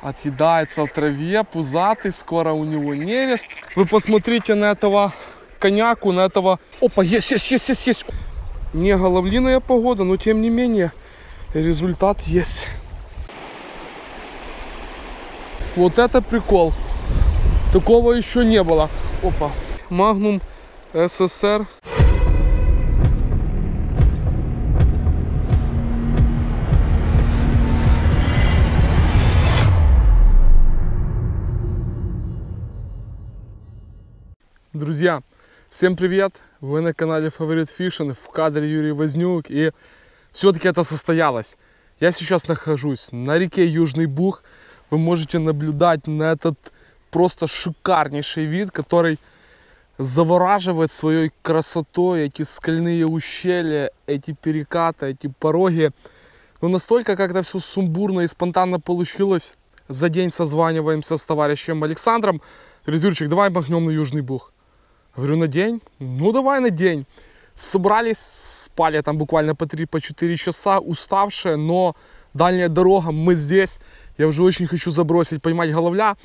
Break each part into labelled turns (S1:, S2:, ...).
S1: Отъедается в траве, пузатый, скоро у него нерест. Вы посмотрите на этого коняку, на этого... Опа, есть. Не головлиная погода, но тем не менее результат есть. Вот это прикол. Такого еще не было. Опа. Magnum СССР. Друзья, всем привет! Вы на канале Favorite Fishing, в кадре Юрий Вознюк, и все-таки это состоялось. Я сейчас нахожусь на реке Южный Буг. Вы можете наблюдать на этот просто шикарнейший вид, который завораживает своей красотой. Эти скальные ущелья, эти перекаты, эти пороги. Но настолько как-то все сумбурно и спонтанно получилось. За день созваниваемся с товарищем Александром. Говорит: Юрчик, давай махнем на Южный Буг. Говорю: на день? Ну давай на день. Собрались, спали там буквально по 3-4 часа, уставшие, но дальняя дорога, мы здесь. Я уже очень хочу забросить, поймать головля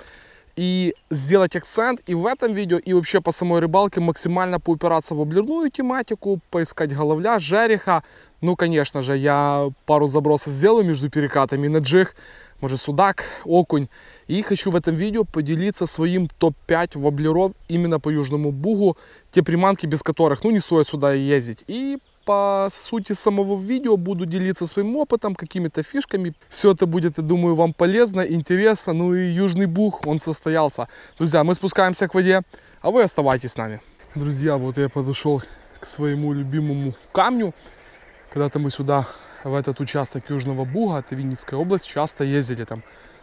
S1: и сделать акцент и в этом видео, и вообще по самой рыбалке максимально поупираться в воблерную тематику, поискать головля, жереха. Ну, конечно же, я пару забросов сделаю между перекатами на джиг, может судак, окунь. И хочу в этом видео поделиться своим топ-5 воблеров именно по Южному Бугу. Те приманки, без которых, ну, не стоит сюда ездить. И по сути самого видео буду делиться своим опытом, какими-то фишками. Все это будет, я думаю, вам полезно, интересно. Ну и Южный Буг, он состоялся. Друзья, мы спускаемся к воде, а вы оставайтесь с нами. Друзья, вот я подошел к своему любимому камню. Когда-то мы сюда, в этот участок Южного Буга, это Винницкая область, часто ездили там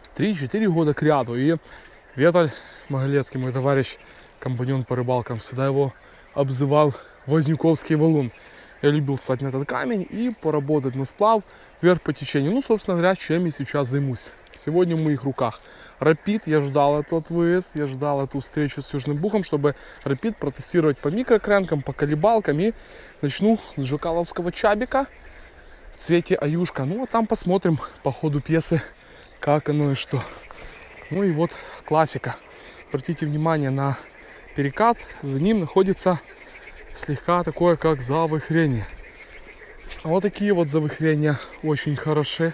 S1: 3-4 года к ряду. И Виталь Могилецкий, мой товарищ, компаньон по рыбалкам, всегда его обзывал Вознюковский валун. Я любил встать на этот камень и поработать на сплав вверх по течению. Ну, собственно говоря, чем я сейчас займусь. Сегодня в моих руках рапид. Я ждал этот выезд, я ждал эту встречу с Южным Бугом, чтобы рапид протестировать по микрокренкам, по колебалкам. И начну с жукаловского чабика в цвете аюшка. Ну, а там посмотрим по ходу пьесы, как оно и что. Ну и вот классика. Обратите внимание на перекат. За ним находится слегка такое, как завихрение. А вот такие вот завихрения очень хороши.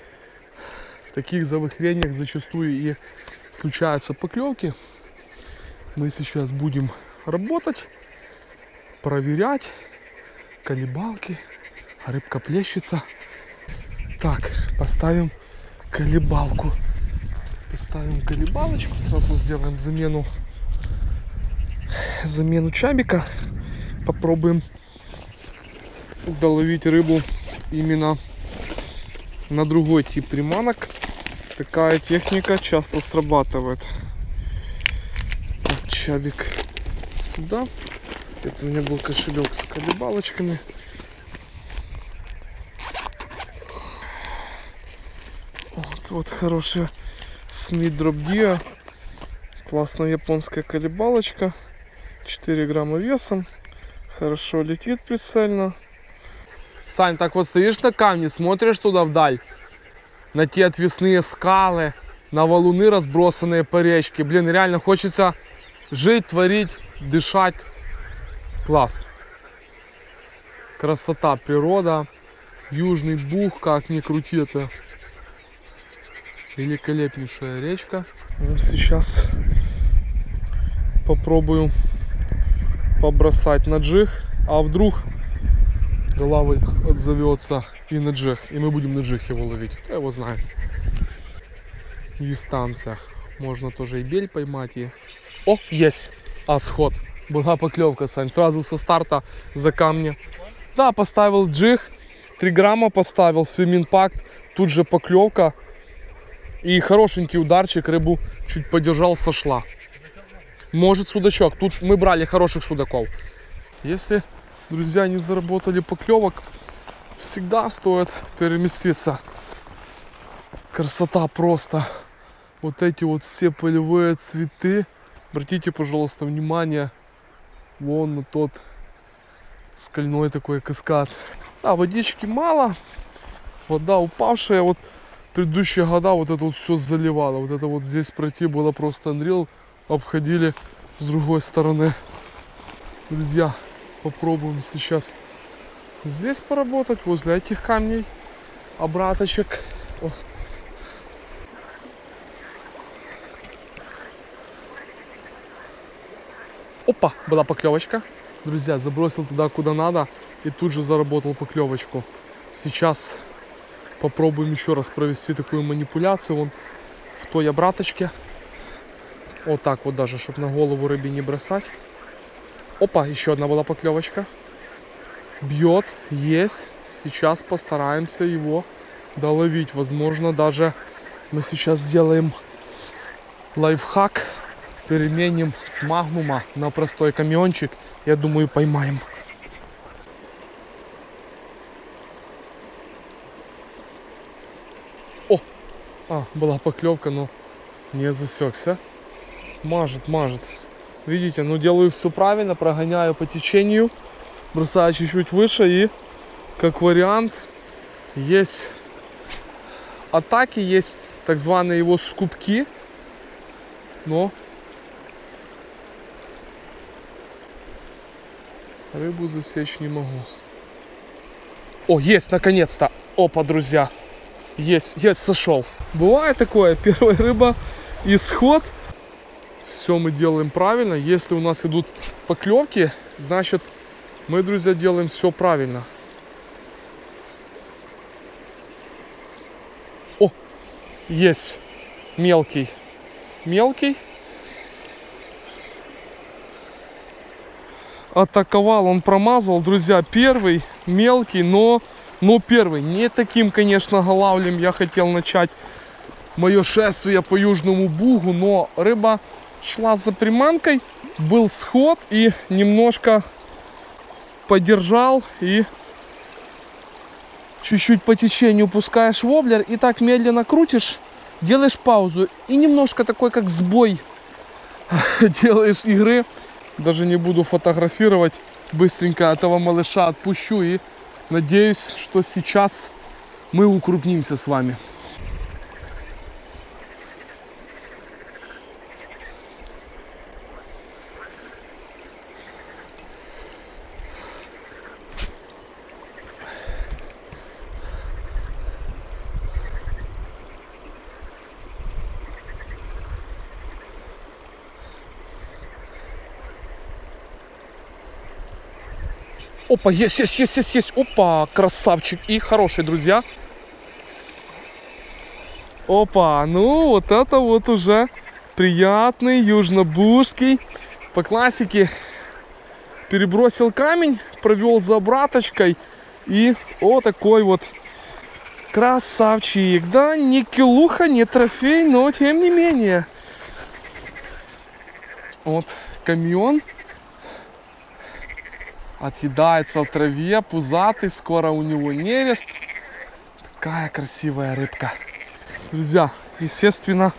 S1: В таких завихрениях зачастую и случаются поклевки. Мы сейчас будем работать, проверять колебалки. Рыбка плещется. Так, поставим колебалку. Поставим колебалочку. Сразу сделаем замену чабика. Попробуем доловить рыбу именно на другой тип приманок. Такая техника часто срабатывает. Так, чабик сюда. Это у меня был кошелек с колебалочками. Вот хорошая Smith Drop Dia. Классная японская колебалочка. 4 грамма весом. Хорошо летит прицельно. Сань, так вот стоишь на камне, смотришь туда вдаль. На те отвесные скалы, на валуны, разбросанные по речке. Блин, реально хочется жить, творить, дышать. Класс. Красота, природа. Южный Буг, как ни крути, это великолепнейшая речка. Сейчас попробую побросать на джиг, а вдруг головой отзовется и на джиг, и мы будем на джиг его ловить. Кто его знает. В дистанциях можно тоже и бель поймать. И... О, есть! Сход. Была поклевка, Сань, сразу со старта за камня. Да, поставил джиг, 3 грамма поставил, Swim Impact, тут же поклевка. И хорошенький ударчик, рыбу чуть подержал, сошла. Может судачок. Тут мы брали хороших судаков. Если, друзья, не заработали поклевок, всегда стоит переместиться. Красота просто. Вот эти вот все полевые цветы. Обратите, пожалуйста, внимание. Вон на тот скальной такой каскад. Да, водички мало. Вода упавшая. Вот предыдущие года вот это вот все заливало. Вот это вот здесь пройти было просто unreal. Обходили с другой стороны. Друзья, попробуем сейчас здесь поработать, возле этих камней, обраточек. О. Опа, была поклевочка. Друзья, забросил туда, куда надо, и тут же заработал поклевочку. Сейчас попробуем еще раз провести такую манипуляцию. Вон в той обраточке. Вот так вот даже, чтобы на голову рыбе не бросать. Опа, еще одна была поклевочка. Бьет, есть. Сейчас постараемся его доловить. Возможно, даже мы сейчас сделаем лайфхак. Переменим с магнума на простой каменчик. Я думаю, поймаем. О! Была поклевка, но не засекся. Мажет, мажет. Видите, ну делаю все правильно, прогоняю по течению, бросаю чуть-чуть выше, и как вариант есть атаки, есть так званые его скупки, но рыбу засечь не могу. О, есть, наконец-то! Опа, друзья! Есть, сошел. Бывает такое, первая рыба, исход. Все мы делаем правильно. Если у нас идут поклевки, значит мы, друзья, делаем все правильно. О, есть мелкий. Мелкий. Атаковал, он промазал, друзья, первый, мелкий, но первый. Не таким, конечно, голавлем я хотел начать мое шествие по Южному Бугу, но рыба шла за приманкой, был сход, и немножко подержал, и чуть-чуть по течению пускаешь воблер, и так медленно крутишь, делаешь паузу, и немножко такой, как сбой делаешь игры. Даже не буду фотографировать, быстренько этого малыша отпущу, и надеюсь, что сейчас мы укрупнимся с вами. Опа, есть. Опа, красавчик и хороший, друзья. Опа, ну вот это вот уже приятный южнобужский. По классике перебросил камень, провел за обраточкой. И вот такой вот красавчик. Да, не килуха, не трофей, но тем не менее. Вот камень. Отъедается в траве, пузатый, скоро у него нерест. Такая красивая рыбка. Друзья, естественно,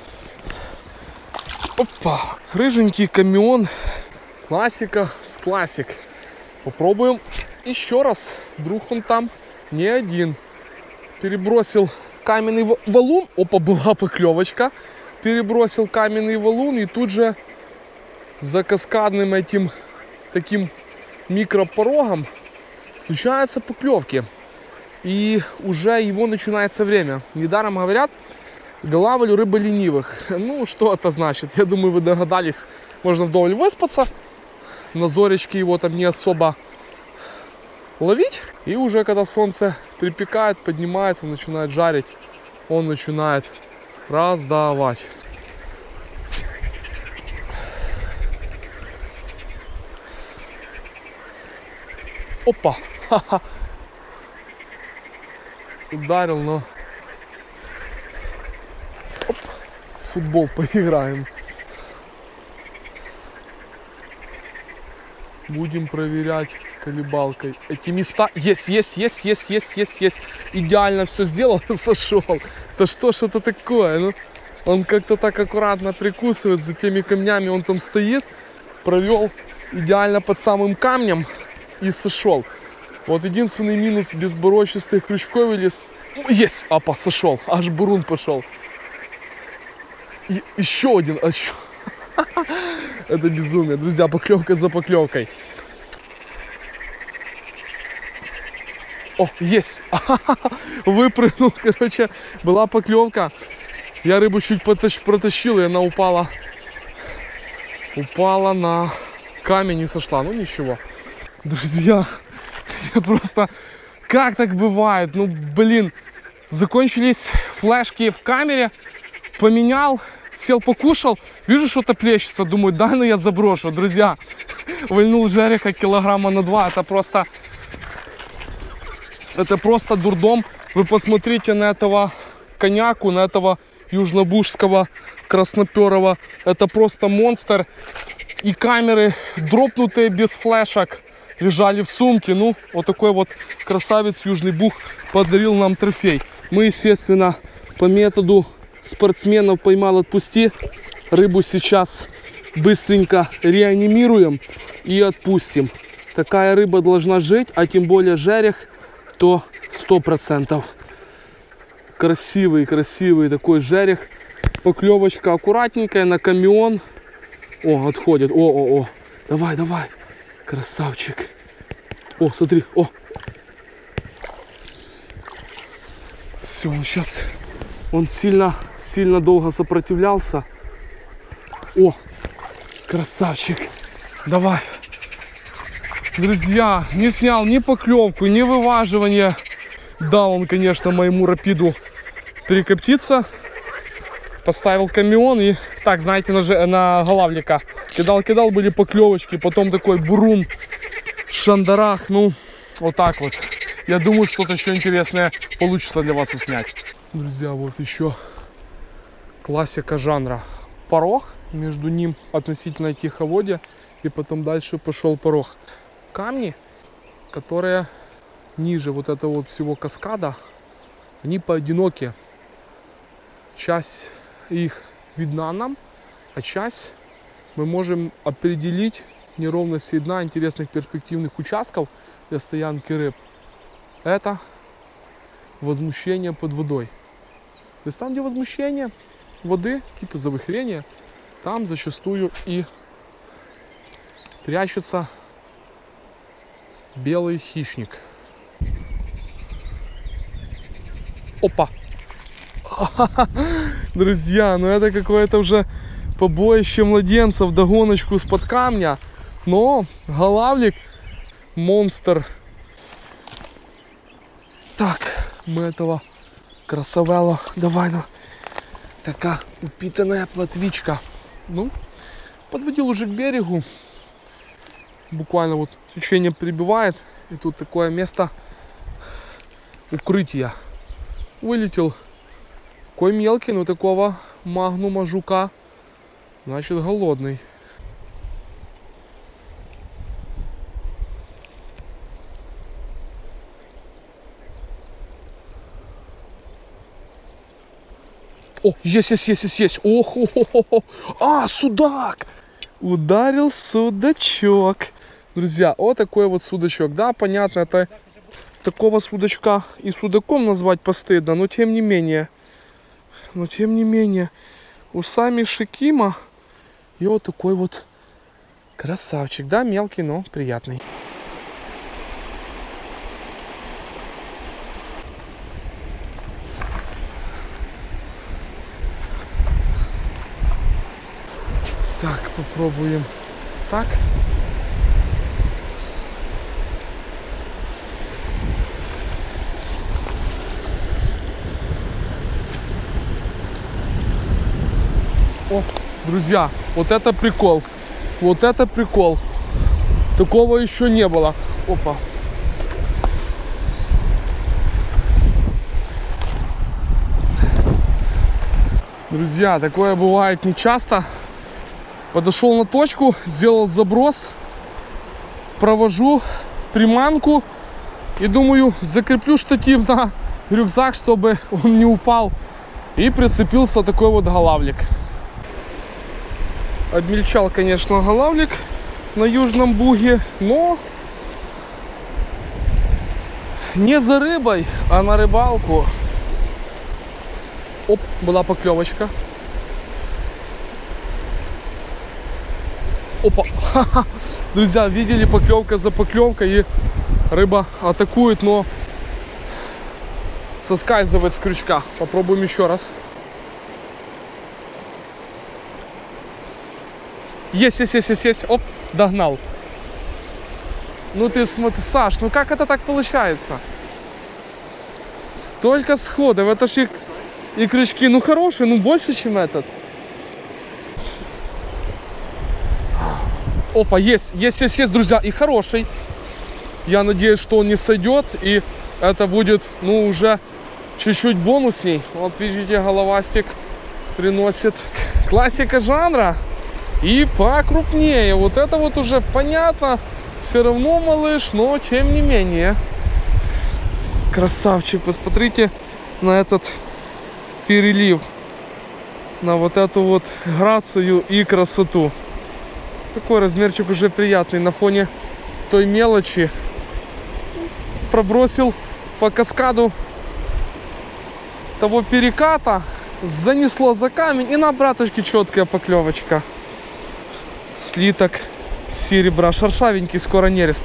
S1: опа, рыженький камеон. Классика с классик. Попробуем еще раз. Вдруг он там не один. Перебросил каменный валун. Опа, была поклевочка. Перебросил каменный валун, и тут же за каскадным этим таким микропорогом случаются поклевки, и уже его начинается время. Недаром говорят, голавль рыба ленивых. Ну, что это значит? Я думаю, вы догадались. Можно вдоволь выспаться, на зоречке его там не особо ловить, и уже когда солнце припекает, поднимается, начинает жарить, он начинает раздавать. Опа! Ха-ха! Ударил, но... Оп. В футбол поиграем. Будем проверять колебалкой эти места. Есть. Идеально все сделал и сошел. Да что ж это такое? Ну, он как-то так аккуратно прикусывает за теми камнями. Он там стоит. Провел идеально под самым камнем и сошел. Вот единственный минус безбородчатых крючков или... Есть! Апа, сошел. Аж бурун пошел. И еще один. Это безумие. Друзья, поклевка за поклевкой. О, есть! Выпрыгнул, короче. Была поклевка. Я рыбу чуть протащил, и она упала. Упала на камень и сошла. Ну ничего. Друзья, я просто... Как так бывает? Ну, блин. Закончились флешки в камере. Поменял. Сел, покушал. Вижу, что-то плещется. Думаю, да, ну я заброшу. Друзья, выльнул жереха килограмма на 2. Это просто дурдом. Вы посмотрите на этого коняку, на этого южнобужского красноперого. Это просто монстр. И камеры дропнутые без флешек лежали в сумке. Ну, вот такой вот красавец Южный Буг подарил нам трофей. Мы, естественно, по методу спортсменов поймал, отпусти. Рыбу сейчас быстренько реанимируем и отпустим. Такая рыба должна жить, а тем более жерех, то 100%. Красивый такой жерех. Поклевочка аккуратненькая на камеон. О, отходит. О. Давай. Красавчик. О, смотри. О. Все, он сейчас... Он сильно долго сопротивлялся. О, красавчик. Давай. Друзья, не снял ни поклевку, ни вываживание. Дал он, конечно, моему рапиду перекоптиться. Поставил камеон и так, знаете, на голавлика. Кидал, были поклевочки. Потом такой бурун, шандарах. Ну, вот так вот. Я думаю, что-то еще интересное получится для вас отснять. Друзья, вот еще классика жанра. Порог, между ним относительно тиховодье, и потом дальше пошел порог. Камни, которые ниже вот этого вот всего каскада, они поодиноки. Часть их видна нам, а часть мы можем определить неровности дна интересных перспективных участков для стоянки рыб. Это возмущение под водой. То есть там, где возмущение воды, какие-то завихрения, там зачастую и прячется белый хищник. Опа! Друзья, ну это какое-то уже побоище младенцев, догоночку из-под камня. Но голавлик монстр. Так, мы этого красавела. Давай, ну. Такая упитанная плотвичка. Ну, подводил уже к берегу. Буквально вот течение прибивает. И тут такое место укрытия. Вылетел такой мелкий, но такого магнума жука. Значит, голодный. О, есть. Ох, а, судак! Ударил судачок. Друзья, вот такой вот судачок. Да, понятно, это такого судачка и судаком назвать постыдно, но тем не менее. Усами Шикима. И вот такой вот красавчик. Да, мелкий, но приятный. Так, попробуем так. О, друзья, вот это прикол. Вот это прикол. Такого еще не было. Опа. Друзья, такое бывает нечасто. Подошел на точку, сделал заброс, провожу приманку и думаю, закреплю штатив на рюкзак, чтобы он не упал. И прицепился такой вот голавлик. Обмельчал, конечно, голавлик на Южном Буге, но не за рыбой, а на рыбалку. Оп, была поклевочка. Опа. Друзья, видели, поклевка за поклевкой, и рыба атакует, но соскальзывает с крючка. Попробуем еще раз. Есть. Оп, догнал. Ну ты смотри, Саш, ну как это так получается? Столько сходов, это ж и крючки, ну хорошие, ну больше, чем этот. Опа, есть, друзья, и хороший. Я надеюсь, что он не сойдет, и это будет, ну, уже чуть-чуть бонусней. Вот видите, головастик приносит классика жанра. И покрупнее. Вот это вот уже понятно. Все равно малыш, но тем не менее. Красавчик. Посмотрите на этот перелив. На вот эту вот грацию и красоту. Такой размерчик уже приятный на фоне той мелочи. Пробросил по каскаду того переката. Занесло за камень. И на обраточке четкая поклевочка. Слиток серебра. Шершавенький, скоро нерест.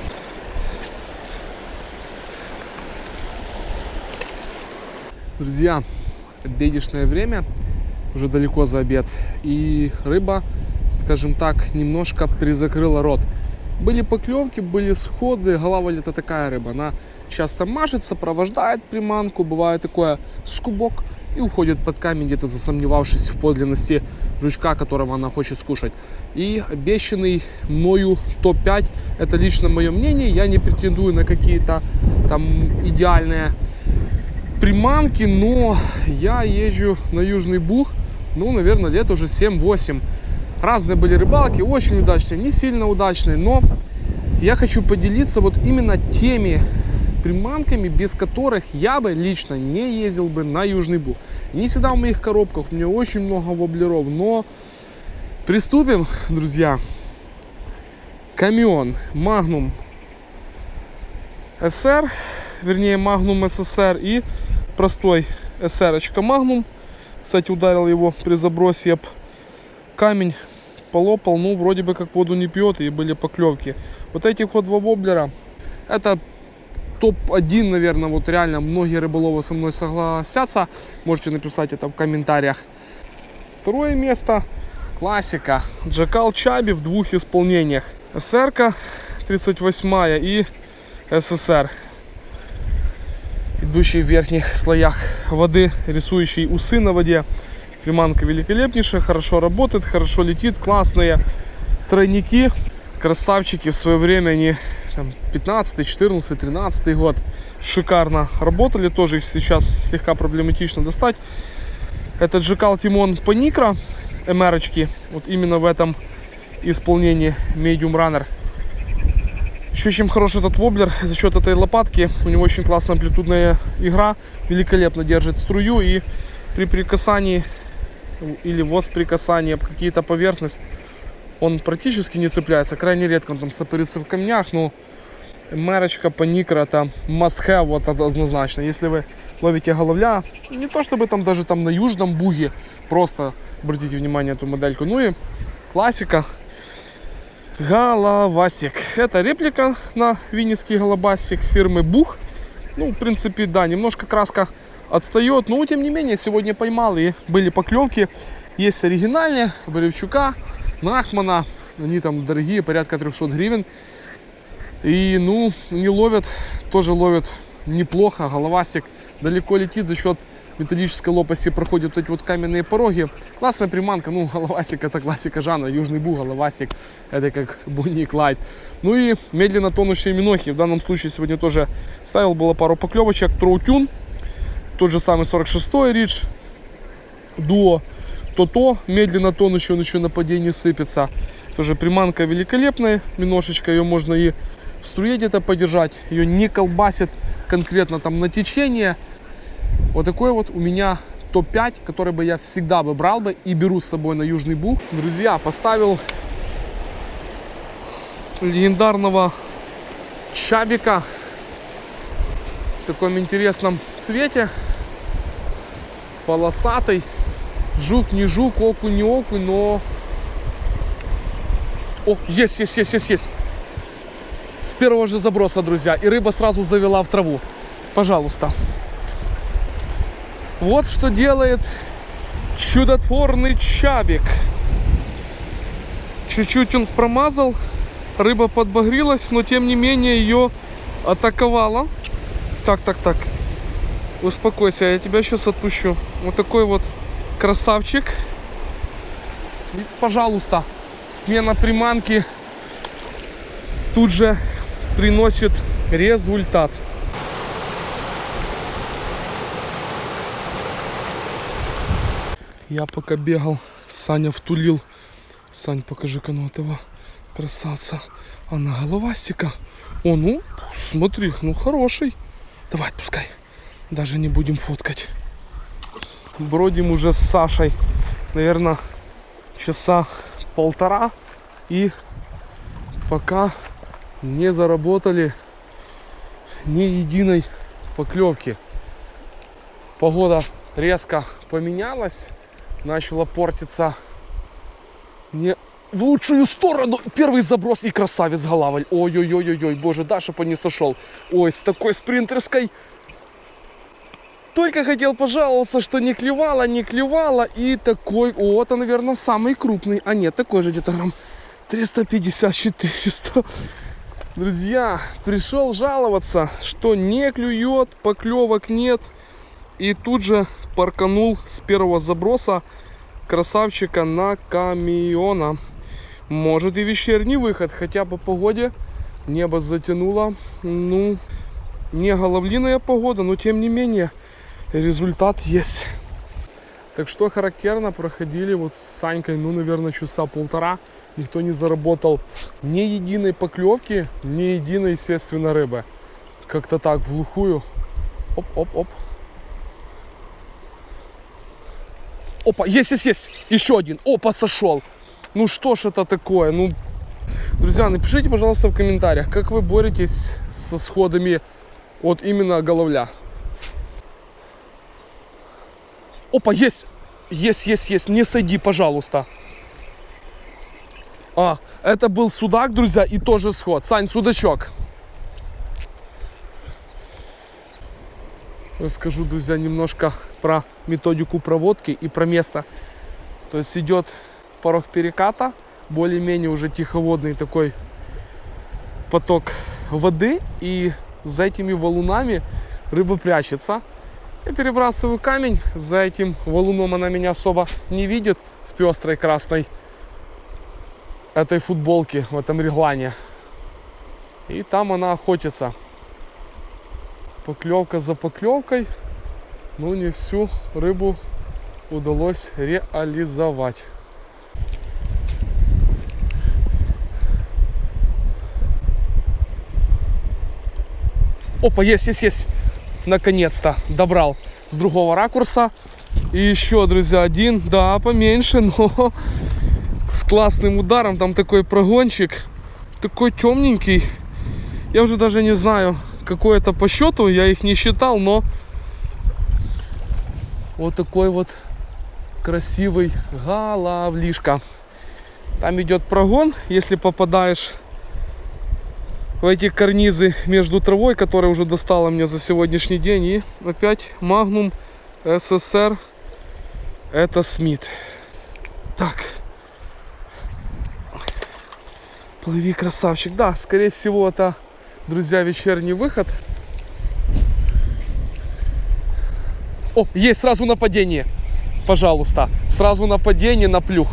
S1: Друзья, обеденное время. Уже далеко за обед. И рыба, скажем так, немножко призакрыла рот. Были поклевки, были сходы. Голавль — это такая рыба. Она часто мажет, сопровождает приманку. Бывает такое скубок. И уходит под камень, где-то засомневавшись в подлинности жучка, которого она хочет скушать. И обещанный мною топ-5, это лично мое мнение. Я не претендую на какие-то там идеальные приманки, но я езжу на Южный Буг, ну, наверное, лет уже 7-8. Разные были рыбалки, очень удачные, не сильно удачные, но я хочу поделиться вот именно теми приманками, без которых я бы лично не ездил бы на Южный Буг. Не всегда в моих коробках, у меня очень много воблеров, но приступим, друзья. Камион Magnum SR, вернее Magnum SSR, и простой SR-очка Magnum. Кстати, ударил его при забросе об камень, полопал, ну вроде бы как воду не пьет, и были поклевки. Вот этих вот два воблера, это топ-1, наверное, вот реально многие рыболовы со мной согласятся. Можете написать это в комментариях. Второе место — классика. Джакал Чаби в двух исполнениях. СР-ка 38 и ССР, идущий в верхних слоях воды, рисующий усы на воде. Приманка великолепнейшая, хорошо работает, хорошо летит, классные тройники. Красавчики, в свое время они 15, 14, 13 год шикарно работали. Тоже их сейчас слегка проблематично достать. Это Джекал Тимон Паникра МР-очки. Вот именно в этом исполнении Medium Runner. Еще чем хорош этот воблер, за счет этой лопатки. У него очень классная амплитудная игра. Великолепно держит струю. И при прикасании или восприкасании об какие-то поверхности он практически не цепляется. Крайне редко он там стопорится в камнях. Но МР-очка Паникра — это must have, вот однозначно. Если вы ловите головля, не то чтобы там даже там на Южном Буге, просто обратите внимание на эту модельку. Ну и классика. Головастик. Это реплика на винницкий голобастик фирмы Буг. Ну, в принципе, да, немножко краска отстает, но тем не менее сегодня поймал, и были поклевки. Есть оригинальные Боревчука, Нахмана. Они там дорогие, порядка 300 гривен. И, ну, не ловят, тоже ловят неплохо. Головастик далеко летит, за счет металлической лопасти проходят вот эти вот каменные пороги. Классная приманка. Ну, головастик — это классика жанра. Южный Буг, головастик — это как Бонни и Клайд. Ну и медленно тонущие минохи. В данном случае сегодня тоже ставил, было пару поклевочек. Троутюн, тот же самый 46-й Ридж, дуо То-То, медленно тонущий, он еще на падении сыпется. Тоже приманка великолепная, миношечка, ее можно и в струе где-то подержать, ее не колбасит конкретно там на течение. Вот такой вот у меня топ-5, который бы я всегда бы брал бы и беру с собой на Южный Буг. Друзья, поставил легендарного чабика в таком интересном цвете. Полосатый. Жук, не жук, окунь, не окунь, но... О, есть. С первого же заброса, друзья. И рыба сразу завела в траву. Пожалуйста. Вот что делает чудотворный чабик. Чуть-чуть он промазал. Рыба подбагрилась, но тем не менее ее атаковала. Так. Успокойся, я тебя сейчас отпущу. Вот такой вот красавчик. И, пожалуйста, смена приманки тут же приносит результат. Я пока бегал, Саня втулил. Сань, покажи-ка ну этого красавца. Она головастика. О, ну, смотри, ну хороший. Давай, отпускай. Даже не будем фоткать. Бродим уже с Сашей, наверное, часа полтора. И пока не заработали ни единой поклевки. Погода резко поменялась. Начала портиться не в лучшую сторону. Первый заброс и красавец голавль. Ой-ой-ой-ой, боже, да, чтобы он не сошел. Ой, с такой спринтерской. Только хотел пожаловаться, что не клевала. И такой, о, это, наверное, самый крупный. А нет, такой же где-то грамм 350-400. Друзья, пришел жаловаться, что не клюет, поклевок нет. И тут же парканул с первого заброса красавчика на камиона. Может и вечерний выход, хотя по погоде небо затянуло. Ну, не головлиная погода, но тем не менее результат есть. Так что характерно, проходили вот с Санькой, ну, наверное, часа полтора. Никто не заработал ни единой поклевки, ни единой, естественно, рыбы. Как-то так, в глухую. Оп. Опа, есть. Еще один. Опа, сошел. Ну что ж это такое? Ну, друзья, напишите, пожалуйста, в комментариях, как вы боретесь со сходами от именно головля. Опа, есть. Не сойди, пожалуйста. А, это был судак, друзья, и тоже сход. Сань, судачок. Расскажу, друзья, немножко про методику проводки и про место. То есть идет порог переката, более-менее уже тиховодный такой поток воды, и за этими валунами рыба прячется. Я перебрасываю камень, за этим валуном она меня особо не видит в пестрой красной этой футболке, в этом реглане. И там она охотится. Поклевка за поклевкой. Ну, не всю рыбу удалось реализовать. Опа, есть. Наконец-то добрал с другого ракурса. И еще, друзья, один, да, поменьше, но с классным ударом. Там такой прогончик, такой темненький. Я уже даже не знаю, какой это по счету, я их не считал, но вот такой вот красивый головлишка. Там идет прогон, если попадаешь в эти карнизы между травой, которая уже достала мне за сегодняшний день. И опять Magnum SSR, это Смит. Так, плыви, красавчик. Да, скорее всего, это, друзья, вечерний выход. О, есть сразу нападение. Пожалуйста, сразу нападение на плюх.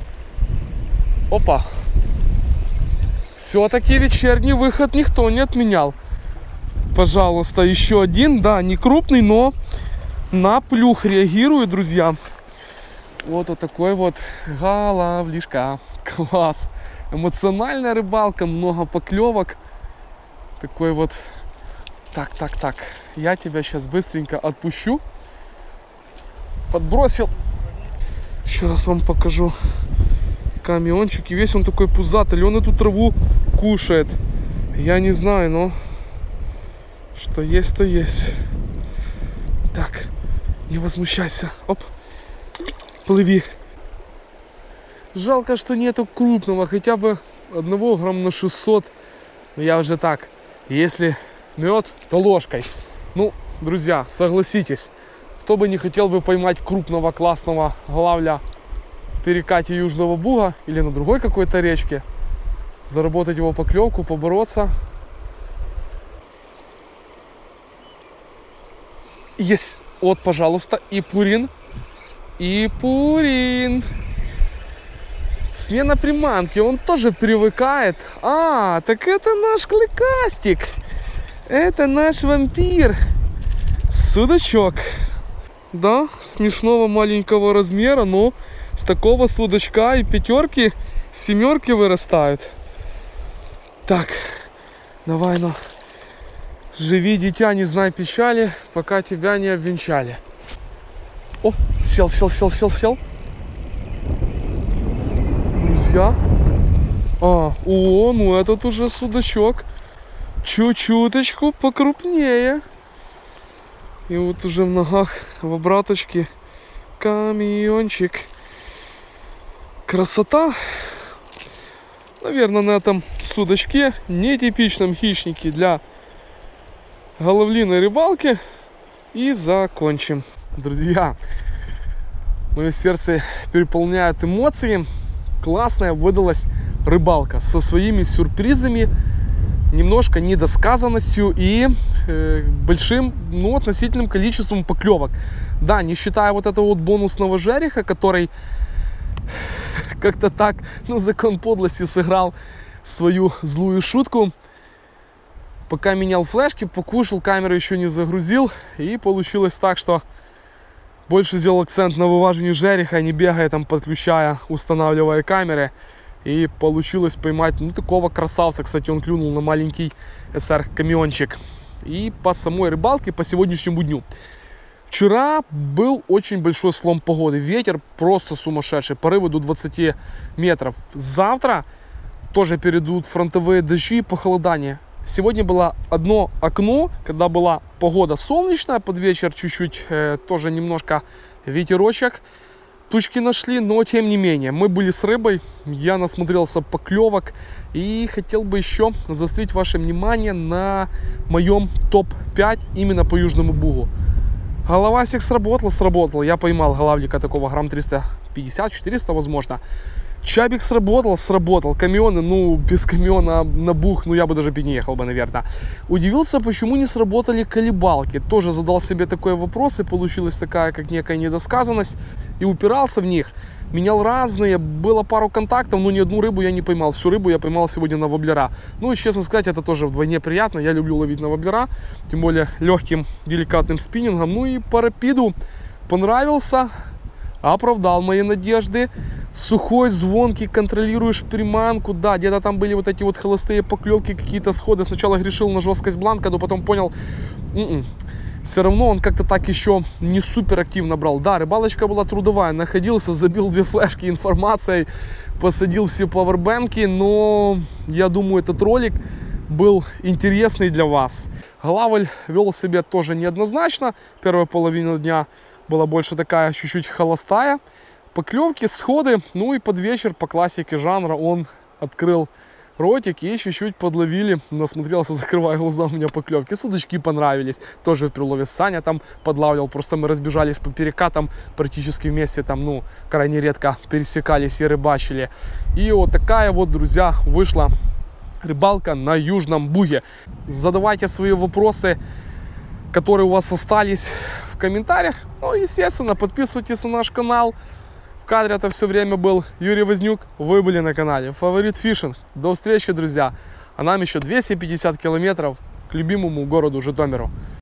S1: Опа. Все-таки вечерний выход никто не отменял. Пожалуйста, еще один. Да, не крупный, но на плюх реагирует, друзья. Вот такой вот головлишка. Класс. Эмоциональная рыбалка, много поклевок. Такой вот. Так. Я тебя сейчас быстренько отпущу. Подбросил. Еще раз вам покажу камиончик. И весь он такой пузатый. Он эту траву кушает. Я не знаю, но Что есть, то есть. Так, не возмущайся. Оп, плыви. Жалко, что нету крупного, хотя бы 1 грамм на 600. Но я уже так, если мед, то ложкой. Ну, друзья, согласитесь, кто бы не хотел бы поймать крупного классного главля в перекате Южного Буга или на другой какой-то речке, заработать его поклевку, побороться. Есть, вот, пожалуйста, и пурин, и пурин. Смена приманки, он тоже привыкает. А, так это наш клыкастик. Это наш вампир. Судачок. Да, смешного маленького размера, но с такого судачка и 5-ки, 7-ки вырастают. Так, давай, ну, живи, дитя, не знай печали, пока тебя не обвенчали. О, сел. Друзья. Ну этот уже судачок. Чуть-чуточку покрупнее. И вот уже в ногах в обраточке камиончик. Красота. Наверное, на этом судачке, нетипичном хищнике для головлиной рыбалки. И закончим. Друзья, мое сердце переполняют эмоции. Классная выдалась рыбалка со своими сюрпризами, немножко недосказанностью и большим, ну, относительным количеством поклевок. Да, не считая вот этого вот бонусного жереха, который как-то так, ну, закон подлости сыграл свою злую шутку. Пока менял флешки, покушал, камеру еще не загрузил, и получилось так, что больше сделал акцент на вываживании жереха, не бегая там, подключая, устанавливая камеры. И получилось поймать, ну, такого красавца. Кстати, он клюнул на маленький SR-камиончик. И по самой рыбалке, по сегодняшнему дню. Вчера был очень большой слом погоды. Ветер просто сумасшедший. Порывы до 20 метров. Завтра тоже перейдут фронтовые дожди и похолодание. Сегодня было одно окно, когда была погода солнечная, под вечер чуть-чуть тоже немножко ветерочек. Тучки нашли, но тем не менее, мы были с рыбой, я насмотрелся поклевок и хотел бы еще заострить ваше внимание на моем топ-5 именно по Южному Бугу. Головасик сработал, я поймал головлика такого грамм 350-400 возможно. Чабик сработал, камионы, ну, без камиона на Буг, ну, я бы даже не ехал бы, наверное. Удивился, почему не сработали колебалки. Тоже задал себе такой вопрос, и получилась такая, как некая недосказанность. И упирался в них, менял разные, было пару контактов, но ни одну рыбу я не поймал. Всю рыбу я поймал сегодня на воблера. Ну, и, честно сказать, это тоже вдвойне приятно. Я люблю ловить на воблера, тем более легким, деликатным спиннингом. Ну, и по рапиду понравился, оправдал мои надежды. Сухой, звонкий, контролируешь приманку. Да, где-то там были вот эти вот холостые поклевки, какие-то сходы. Сначала грешил на жесткость бланка, но потом понял, все равно он как-то так еще не супер активно брал. Да, рыбалочка была трудовая. Находился, забил 2 флешки информацией, посадил все пауэрбэнки. Но я думаю, этот ролик был интересный для вас. Главль вел себя тоже неоднозначно. Первая половина дня была больше такая, чуть-чуть холостая. Поклевки, сходы, ну и под вечер по классике жанра он открыл ротик и чуть-чуть подловили. Насмотрелся, закрывая глаза, у меня поклевки. Судачки понравились. Тоже в прилове Саня там подлавливал. Просто мы разбежались по перекатам практически вместе. Там, ну, крайне редко пересекались и рыбачили. И вот такая вот, друзья, вышла рыбалка на Южном Буге. Задавайте свои вопросы, которые у вас остались, в комментариях. Ну, естественно, подписывайтесь на наш канал. В кадре это все время был Юрий Вознюк. Вы были на канале Favorite Fishing. До встречи, друзья. А нам еще 250 километров к любимому городу Житомиру.